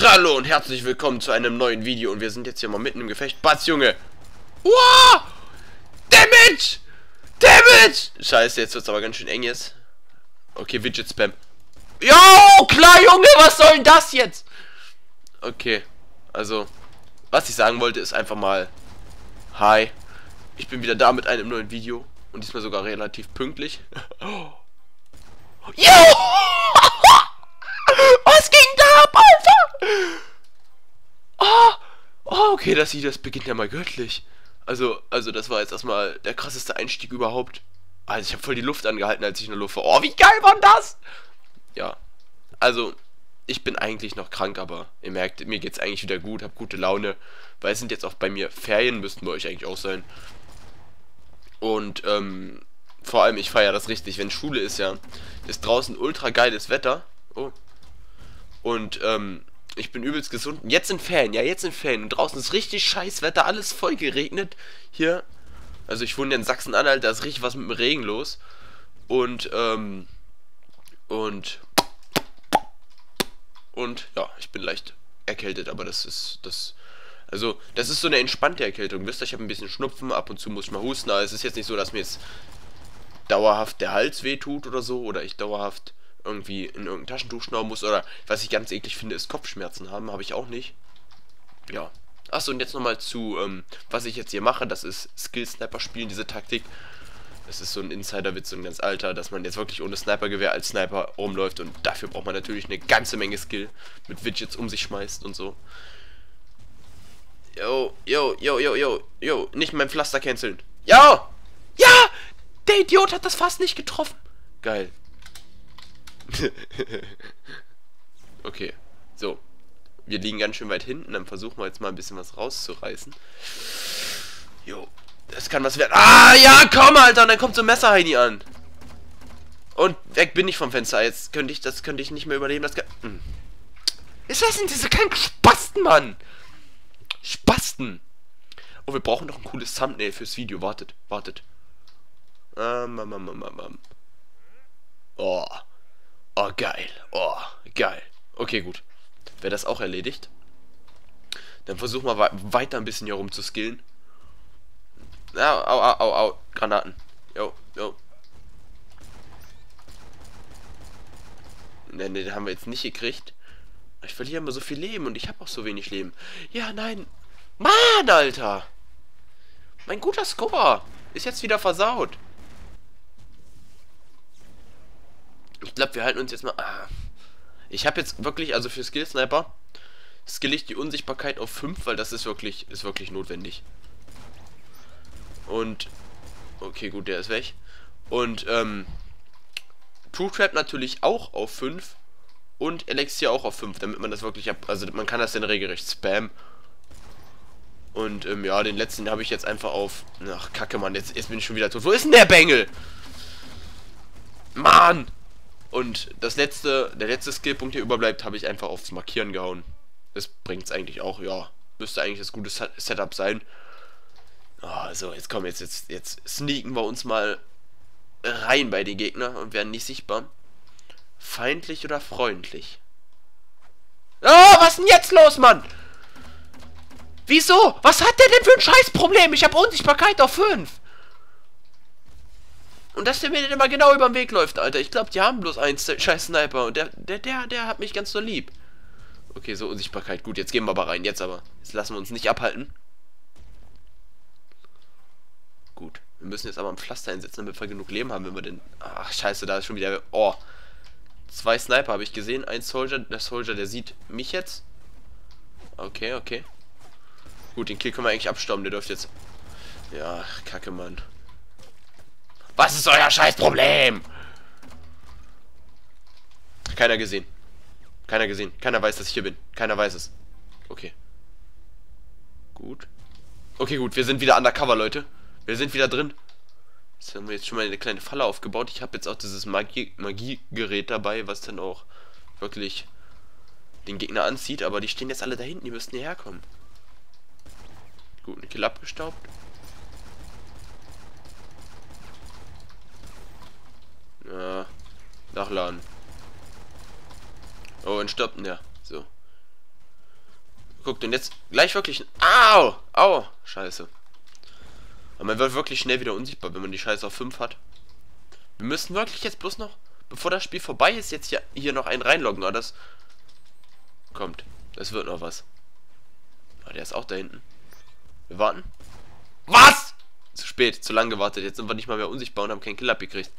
Hallo und herzlich willkommen zu einem neuen Video und wir sind jetzt hier mal mitten im Gefecht. Batz, Junge! Wow! Damage! Damage! Scheiße, jetzt wird's aber ganz schön eng jetzt. Okay, Widget Spam. Jo, klar, Junge, was soll denn das jetzt? Okay, also, was ich sagen wollte, ist einfach mal: Hi, ich bin wieder da mit einem neuen Video und diesmal sogar relativ pünktlich. Jo! Was ging da ab, Alter? Oh, okay, das beginnt ja mal göttlich. Also das war jetzt erstmal der krasseste Einstieg überhaupt. Also ich habe voll die Luft angehalten, als ich in der Luft war. Oh, wie geil war das? Ja, also ich bin eigentlich noch krank, aber ihr merkt, mir geht's eigentlich wieder gut, hab gute Laune, weil es sind jetzt auch bei mir Ferien, müssten bei euch eigentlich auch sein. Und vor allem, ich feiere das richtig, wenn Schule ist, ja, ist draußen ultra geiles Wetter. Oh. Und ich bin übelst gesund. Jetzt sind Ferien, ja, jetzt sind Ferien. Und draußen ist richtig scheiß Wetter, alles voll geregnet. Hier, also ich wohne ja in Sachsen-Anhalt, da ist richtig was mit dem Regen los. Und ja, ich bin leicht erkältet, aber das ist so eine entspannte Erkältung. Wisst ihr, ich habe ein bisschen Schnupfen, ab und zu muss ich mal husten, aber es ist jetzt nicht so, dass mir jetzt dauerhaft der Hals wehtut oder so, oder ich dauerhaft irgendwie in irgendein Taschentuch schnauen muss, oder was ich ganz eklig finde, ist Kopfschmerzen haben, habe ich auch nicht. Ja. Achso, und jetzt nochmal zu, was ich jetzt hier mache, das ist Skill-Sniper spielen, diese Taktik. Das ist so ein Insider-Witz, so ein ganz alter, dass man jetzt wirklich ohne Snipergewehr als Sniper rumläuft und dafür braucht man natürlich eine ganze Menge Skill, mit Widgets um sich schmeißt und so. Yo, nicht mein Pflaster canceln. Ja! Ja! Der Idiot hat das fast nicht getroffen. Geil. Okay, so. Wir liegen ganz schön weit hinten, dann versuchen wir jetzt mal ein bisschen was rauszureißen. Jo, das kann was werden. Ah, ja, komm, Alter, und dann kommt so ein Messerheini an. Und weg bin ich vom Fenster. Jetzt könnte ich nicht mehr überleben. Ist das denn diese kleinen Spasten, Mann? Spasten. Oh, wir brauchen noch ein cooles Thumbnail fürs Video. Wartet. Oh, geil. Oh, geil. Okay, gut. Wäre das auch erledigt. Dann versuchen wir weiter ein bisschen hier rum zu skillen. Au. Granaten. Jo. Ne, den haben wir jetzt nicht gekriegt. Ich verliere immer so viel Leben und ich habe auch so wenig Leben. Ja, nein. Mann, Alter. Mein guter Score ist jetzt wieder versaut. Ich glaube, wir halten uns jetzt mal... Ich habe jetzt wirklich, also für Skill Sniper, skill ich die Unsichtbarkeit auf 5, weil das ist wirklich notwendig. Und... Okay, gut, der ist weg. Und, True Trap natürlich auch auf 5. Und Elixier auch auf 5, damit man das wirklich also man kann das dann regelrecht spammen. Und, ja, den letzten habe ich jetzt einfach auf... Ach, Kacke, Mann, jetzt bin ich schon wieder tot. Wo ist denn der Bengel? Mann! Und der letzte Skillpunkt hier überbleibt, habe ich einfach aufs Markieren gehauen. Das bringt's eigentlich auch, ja. Müsste eigentlich das gute Setup sein. Oh, so, jetzt kommen jetzt sneaken wir uns mal rein bei den Gegnern und werden nicht sichtbar. Feindlich oder freundlich? Oh, was ist denn jetzt los, Mann? Wieso? Was hat der denn für ein Scheißproblem? Ich habe Unsichtbarkeit auf 5. Und dass der mir dann immer genau über den Weg läuft, Alter. Ich glaube, die haben bloß einen scheiß Sniper. Und der hat mich ganz so lieb. Okay, so Unsichtbarkeit. Gut, jetzt gehen wir aber rein. Jetzt lassen wir uns nicht abhalten. Gut. Wir müssen jetzt aber ein Pflaster einsetzen, damit wir genug Leben haben, wenn wir den... Ach, scheiße, da ist schon wieder... Oh. 2 Sniper habe ich gesehen. Ein Soldier. Der Soldier, der sieht mich jetzt. Okay. Gut, den Kill können wir eigentlich abstauben. Der dürfte jetzt... Ja, Kacke, Mann. Was ist euer Scheißproblem? Keiner gesehen. Keiner weiß, dass ich hier bin. Keiner weiß es. Okay. Gut. Okay, gut. Wir sind wieder undercover, Leute. Wir sind wieder drin. Jetzt haben wir jetzt schon mal eine kleine Falle aufgebaut. Ich habe jetzt auch dieses Magiegerät dabei, was dann auch wirklich den Gegner anzieht. Aber die stehen jetzt alle da hinten. Die müssten hierher kommen. Gut, ein Kill abgestaubt. Ja, nachladen. Oh, entstoppt, ja. So. Guckt, und jetzt gleich wirklich... Au! Au! Scheiße. Aber man wird wirklich schnell wieder unsichtbar, wenn man die Scheiße auf 5 hat. Wir müssen wirklich jetzt bloß noch, bevor das Spiel vorbei ist, jetzt hier noch einen reinloggen. Aber das kommt. Das wird noch was. Oh, der ist auch da hinten. Wir warten. Was? Zu spät, zu lang gewartet. Jetzt sind wir nicht mal mehr unsichtbar und haben keinen Kill abgekriegt.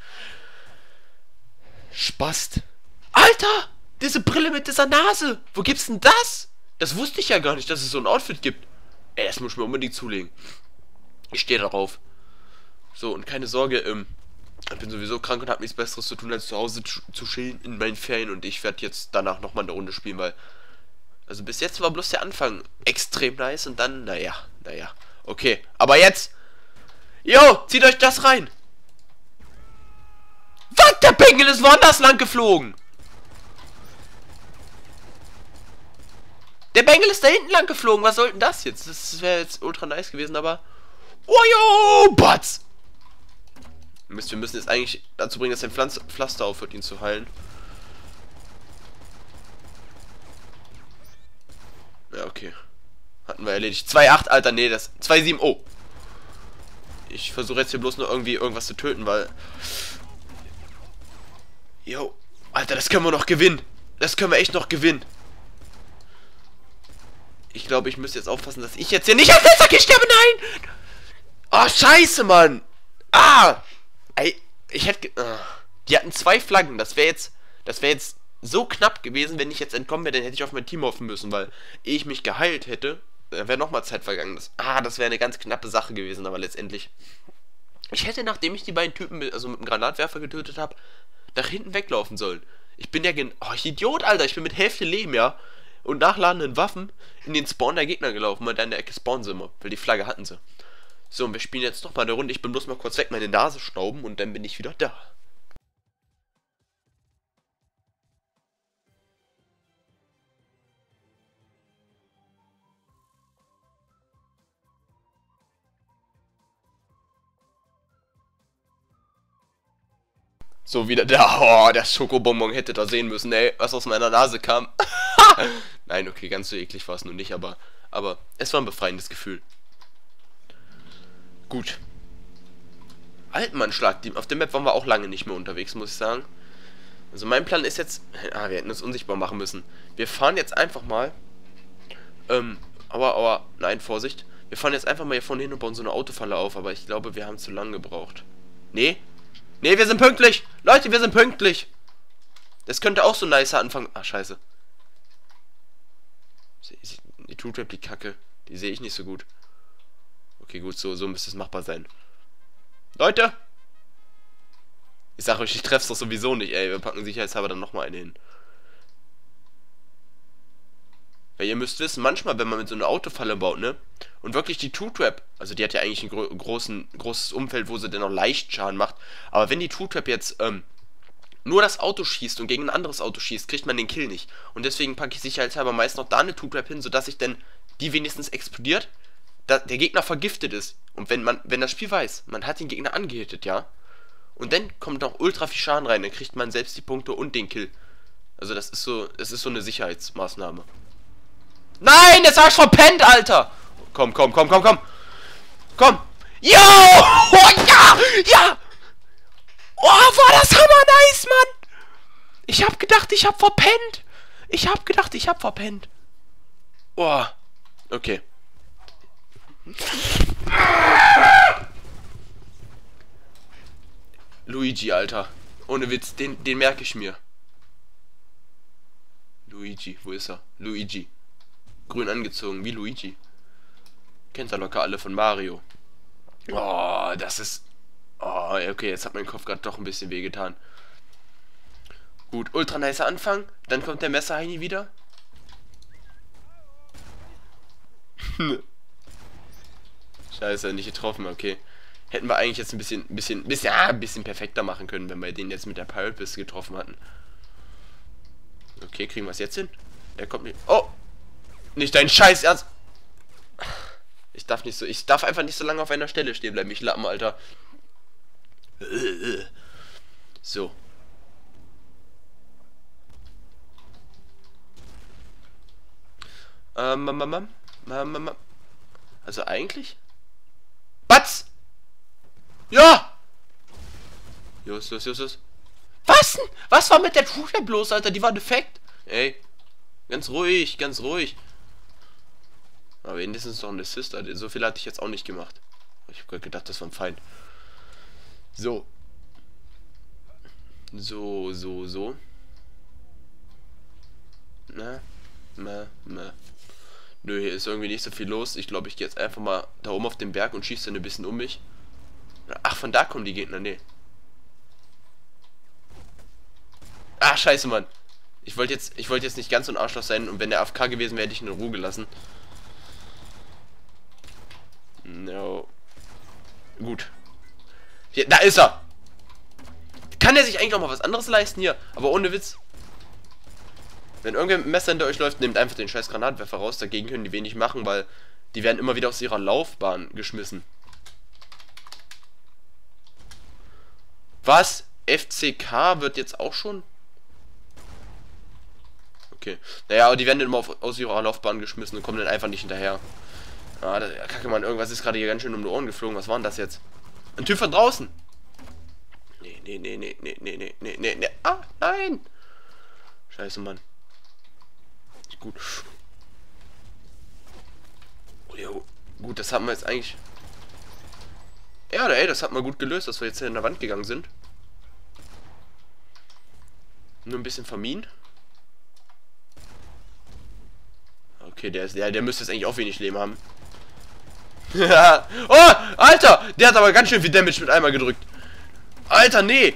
Spast. Alter! Diese Brille mit dieser Nase! Wo gibt's denn das? Das wusste ich ja gar nicht, dass es so ein Outfit gibt. Ey, das muss ich mir unbedingt zulegen. Ich stehe darauf. So, und keine Sorge, ich bin sowieso krank und habe nichts Besseres zu tun, als zu Hause zu chillen in meinen Ferien. Und ich werde jetzt danach nochmal eine Runde spielen, weil... Also bis jetzt war bloß der Anfang extrem nice und dann, naja. Okay, aber jetzt... Jo, zieht euch das rein! Was? Der Bengel ist woanders lang geflogen! Der Bengel ist da hinten lang geflogen. Was soll denn das jetzt? Das wäre jetzt ultra nice gewesen, aber... Ojo! Batz! Wir müssen jetzt eigentlich dazu bringen, dass ein Pflaster aufhört, ihn zu heilen. Ja, okay. Hatten wir erledigt. 2,8, Alter. Nee, das... 2,7. Oh. Ich versuche jetzt hier bloß nur irgendwie irgendwas zu töten, weil... Jo. Alter, das können wir noch gewinnen. Das können wir echt noch gewinnen. Ich glaube, ich müsste jetzt aufpassen, dass ich jetzt hier nicht als letzter sterbe. Nein! Oh, scheiße, Mann. Ah! Ey, ich hätte... Die hatten 2 Flaggen. Das wäre jetzt so knapp gewesen, wenn ich jetzt entkommen wäre, dann hätte ich auf mein Team hoffen müssen, weil ehe ich mich geheilt hätte, wäre nochmal Zeit vergangen. Das wäre eine ganz knappe Sache gewesen, aber letztendlich... Ich hätte, nachdem ich die beiden Typen mit dem Granatwerfer getötet habe, nach hinten weglaufen sollen. Ich bin ja oh, ich Idiot, Alter. Ich bin mit Hälfte Leben, ja. Und nachladenden Waffen in den Spawn der Gegner gelaufen, weil da in der Ecke spawnen sie immer, weil die Flagge hatten sie. So, und wir spielen jetzt nochmal eine Runde. Ich bin bloß mal kurz weg, meine Nase stauben und dann bin ich wieder da. So, wieder da. Oh, der Schokobonbon hätte da sehen müssen, ey, was aus meiner Nase kam. Nein, okay, ganz so eklig war es nun nicht, aber es war ein befreiendes Gefühl. Gut. Altmannschlag, auf der Map waren wir auch lange nicht mehr unterwegs, muss ich sagen. Also mein Plan ist jetzt... wir hätten uns unsichtbar machen müssen. Wir fahren jetzt einfach mal... nein, Vorsicht. Wir fahren jetzt einfach mal hier vorne hin und bauen so eine Autofalle auf, aber ich glaube, wir haben zu lange gebraucht. Nee? Nee, wir sind pünktlich! Leute, wir sind pünktlich! Das könnte auch so ein nicer Anfang... Ach, scheiße. Die Two-Trap, die Kacke. Die sehe ich nicht so gut. Okay, gut, so müsste es machbar sein. Leute! Ich sag euch, ich treff's doch sowieso nicht, ey. Wir packen sicherheitshalber dann nochmal eine hin. Weil ihr müsst wissen, manchmal, wenn man mit so einer Autofalle baut, ne? Und wirklich die Two-Trap, also die hat ja eigentlich ein großes Umfeld, wo sie dann noch leicht Schaden macht. Aber wenn die Two-Trap jetzt, nur das Auto schießt und gegen ein anderes Auto schießt, kriegt man den Kill nicht. Und deswegen packe ich sicherheitshalber meist noch da eine Two-Trap hin, sodass ich dann die wenigstens explodiert, da der Gegner vergiftet ist. Und wenn das Spiel weiß, man hat den Gegner angehittet, ja? Und dann kommt noch ultra viel Schaden rein, dann kriegt man selbst die Punkte und den Kill. Also das ist so eine Sicherheitsmaßnahme. Nein, jetzt hab ich verpennt, Alter! Komm. Komm! Yo! Oh, ja! Ja! Oh, war das hammer nice, Mann! Ich hab gedacht, ich hab verpennt. Oh, okay. Luigi, Alter. Ohne Witz, den merke ich mir. Luigi, wo ist er? Luigi. Grün angezogen, wie Luigi. Kennt er locker alle von Mario. Oh, das ist... Oh, okay, jetzt hat mein Kopf gerade doch ein bisschen wehgetan. Gut, ultra nicer Anfang. Dann kommt der Messerheini wieder. Scheiße, nicht getroffen, okay. Hätten wir eigentlich jetzt ein bisschen perfekter machen können, wenn wir den jetzt mit der Pirate Piste getroffen hatten. Okay, kriegen wir es jetzt hin? Er kommt nicht... Oh! Nicht dein Scheiß Ernst! Ich darf einfach nicht so lange auf einer Stelle stehen bleiben, ich Lappen, Alter. So. Also eigentlich? Batz! Ja! Just. Was denn? Was war mit der Truhe bloß, Alter? Die war defekt. Ey. Ganz ruhig, ganz ruhig. Aber wenigstens doch ein Assist, Alter. So viel hatte ich jetzt auch nicht gemacht. Ich hab gerade gedacht, das war ein Feind. So. So. Nö, hier ist irgendwie nicht so viel los. Ich glaube, ich gehe jetzt einfach mal da oben auf den Berg und schieße dann ein bisschen um mich. Ach, von da kommen die Gegner. Nee. Ah, scheiße, Mann. Ich wollte jetzt nicht ganz so ein Arschloch sein und wenn der AFK gewesen wäre, hätte ich ihn in Ruhe gelassen. No. Gut. Hier, da ist er! Kann er sich eigentlich auch mal was anderes leisten hier? Aber ohne Witz. Wenn irgendwer mit dem Messer hinter euch läuft, nehmt einfach den scheiß Granatwerfer raus. Dagegen können die wenig machen, weil die werden immer wieder aus ihrer Laufbahn geschmissen. Was? FCK wird jetzt auch schon? Okay. Naja, aber die werden dann immer aus ihrer Laufbahn geschmissen und kommen dann einfach nicht hinterher. Ah, Kacke, Mann, irgendwas ist gerade hier ganz schön um die Ohren geflogen. Was war denn das jetzt? Ein Typ von draußen! Nee. Ah, nein! Scheiße, Mann. Gut. Oh, jo. Gut, das haben wir jetzt eigentlich... Ja, ey, das hat man gut gelöst, dass wir jetzt hier in der Wand gegangen sind. Nur ein bisschen vermieden. Okay, der müsste jetzt eigentlich auch wenig Leben haben. Oh, Alter! Der hat aber ganz schön viel Damage mit einmal gedrückt. Alter, nee!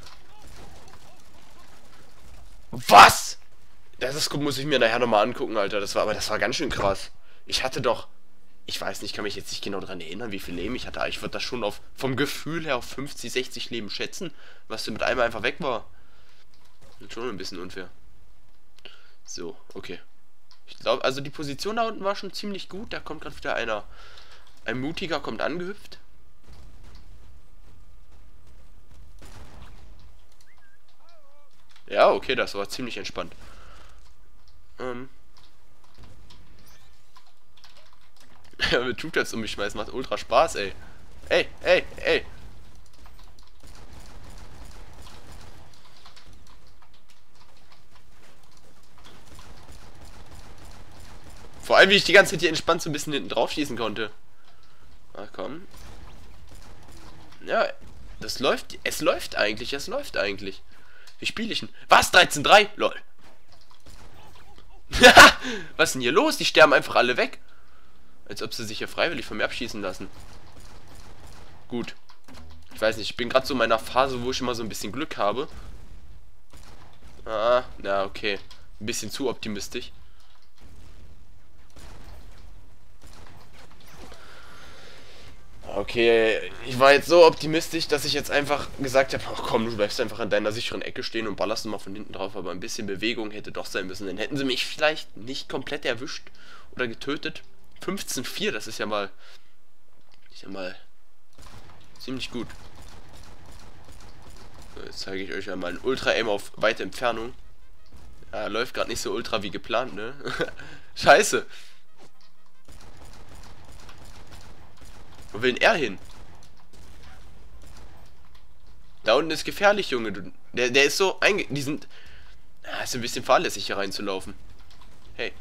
Was? Das muss ich mir nachher nochmal angucken, Alter. Das war ganz schön krass. Ich weiß nicht, kann mich jetzt nicht genau daran erinnern, wie viel Leben ich hatte. Ich würde das schon vom Gefühl her auf 50, 60 Leben schätzen, was mit einmal einfach weg war. Das ist schon ein bisschen unfair. So, okay. Ich glaube, also die Position da unten war schon ziemlich gut. Da kommt gerade wieder ein Mutiger kommt angehüpft. Ja, okay, das war ziemlich entspannt. Mit Two-Taps um mich schmeißen macht ultra Spaß, ey. Ey. Vor allem, wie ich die ganze Zeit hier entspannt so ein bisschen hinten drauf schießen konnte. Ach komm. Ja, das läuft. Es läuft eigentlich. Wie spiele ich denn? Was? 13-3? Lol. Was ist denn hier los? Die sterben einfach alle weg. Als ob sie sich hier freiwillig von mir abschießen lassen. Gut. Ich weiß nicht, ich bin gerade so in meiner Phase, wo ich immer so ein bisschen Glück habe. Ah, na okay. Ein bisschen zu optimistisch. Okay, ich war jetzt so optimistisch, dass ich jetzt einfach gesagt habe, ach komm, du bleibst einfach an deiner sicheren Ecke stehen und ballerst mal von hinten drauf, aber ein bisschen Bewegung hätte doch sein müssen. Dann hätten sie mich vielleicht nicht komplett erwischt oder getötet. 15-4, das ist ja mal ziemlich gut. So, jetzt zeige ich euch ja mal ein Ultra-Aim auf weite Entfernung. Ja, läuft gerade nicht so ultra wie geplant, ne? Scheiße. Wo will denn er hin? Da unten ist gefährlich, Junge. Der ist so die sind... ist ein bisschen fahrlässig hier reinzulaufen. Hey.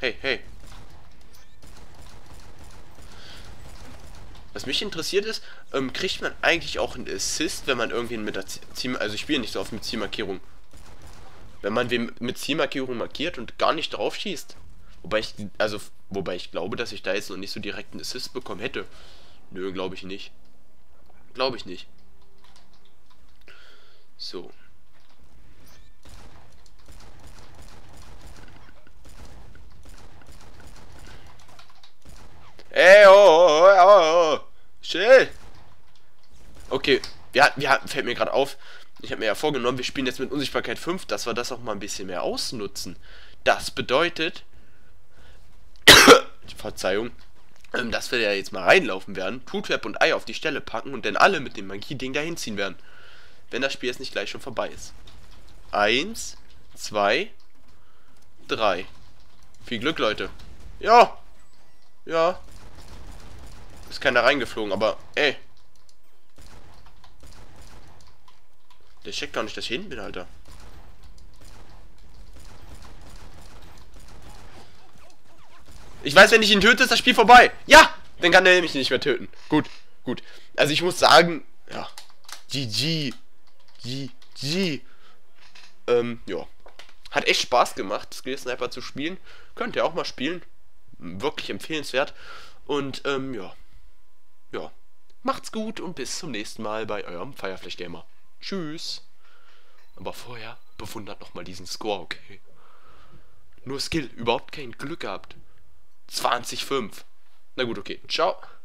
Was mich interessiert ist, kriegt man eigentlich auch einen Assist, wenn man irgendwen mit der also ich spiele nicht so oft mit Zielmarkierung. Wenn man wen mit Zielmarkierung markiert und gar nicht drauf schießt. Wobei ich glaube, dass ich da jetzt noch nicht so direkt einen Assist bekommen hätte. Nö, glaube ich nicht. So. Ey, oh. Chill. Okay, fällt mir gerade auf. Ich habe mir ja vorgenommen, wir spielen jetzt mit Unsichtbarkeit 5, dass wir das auch mal ein bisschen mehr ausnutzen. Das bedeutet... Verzeihung. Dass wir ja jetzt mal reinlaufen werden, Tutweb und Ei auf die Stelle packen und dann alle mit dem Magie-Ding dahin ziehen werden. Wenn das Spiel jetzt nicht gleich schon vorbei ist. 1, 2, 3. Viel Glück, Leute. Ja. Ja. Ist keiner reingeflogen, aber ey. Der checkt gar nicht, dass ich hinten bin, Alter. Ich weiß, wenn ich ihn töte, ist das Spiel vorbei. Ja! Dann kann der mich nicht mehr töten. Gut, gut. Also ich muss sagen, ja. GG. GG. Ja. Hat echt Spaß gemacht, Skill Sniper zu spielen. Könnt ihr auch mal spielen. Wirklich empfehlenswert. Und, ja. Ja. Macht's gut und bis zum nächsten Mal bei eurem Fireflash Gamer. Tschüss. Aber vorher bewundert nochmal diesen Score, okay? Nur Skill, überhaupt kein Glück gehabt. 20,5. Na gut, okay. Ciao.